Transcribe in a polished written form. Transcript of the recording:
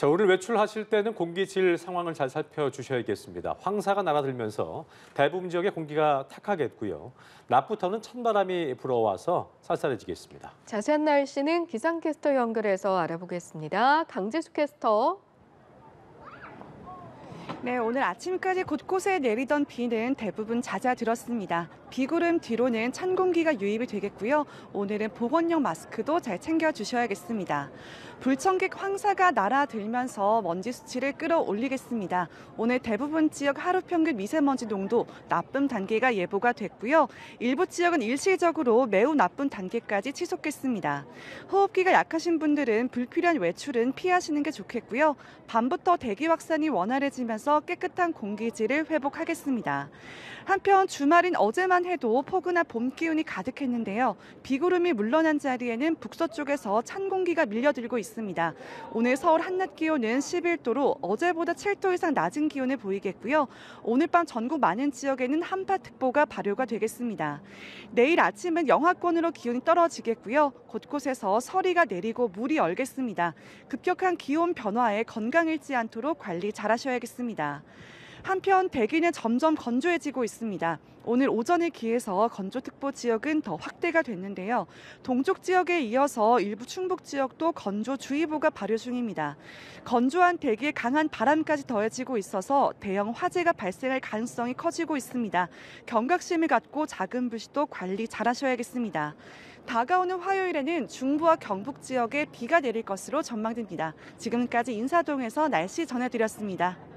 자, 오늘 외출하실 때는 공기질 상황을 잘 살펴주셔야겠습니다. 황사가 날아들면서 대부분 지역의 공기가 탁하겠고요. 낮부터는 찬바람이 불어와서 쌀쌀해지겠습니다. 자세한 날씨는 기상캐스터 연결해서 알아보겠습니다. 강지수 캐스터. 네, 오늘 아침까지 곳곳에 내리던 비는 대부분 잦아들었습니다. 비구름 뒤로는 찬 공기가 유입이 되겠고요. 오늘은 보건용 마스크도 잘 챙겨주셔야겠습니다. 불청객 황사가 날아들면서 먼지 수치를 끌어올리겠습니다. 오늘 대부분 지역 하루 평균 미세먼지 농도 나쁨 단계가 예보가 됐고요. 일부 지역은 일시적으로 매우 나쁜 단계까지 치솟겠습니다. 호흡기가 약하신 분들은 불필요한 외출은 피하시는 게 좋겠고요. 밤부터 대기 확산이 원활해지면서 깨끗한 공기질을 회복하겠습니다. 한편 주말인 어제만 해도 포근한 봄 기운이 가득했는데요. 비구름이 물러난 자리에는 북서쪽에서 찬 공기가 밀려들고 있습니다. 오늘 서울 한낮 기온은 11도로 어제보다 7도 이상 낮은 기온을 보이겠고요. 오늘 밤 전국 많은 지역에는 한파특보가 발효가 되겠습니다. 내일 아침은 영하권으로 기온이 떨어지겠고요. 곳곳에서 서리가 내리고 물이 얼겠습니다. 급격한 기온 변화에 건강 잃지 않도록 관리 잘하셔야겠습니다. 한편 대기는 점점 건조해지고 있습니다. 오늘 오전에 기해서 건조특보 지역은 더 확대가 됐는데요. 동쪽 지역에 이어서 일부 충북 지역도 건조주의보가 발효 중입니다. 건조한 대기에 강한 바람까지 더해지고 있어서 대형 화재가 발생할 가능성이 커지고 있습니다. 경각심을 갖고 작은 불씨도 관리 잘하셔야겠습니다. 다가오는 화요일에는 중부와 경북 지역에 비가 내릴 것으로 전망됩니다. 지금까지 인사동에서 날씨 전해드렸습니다.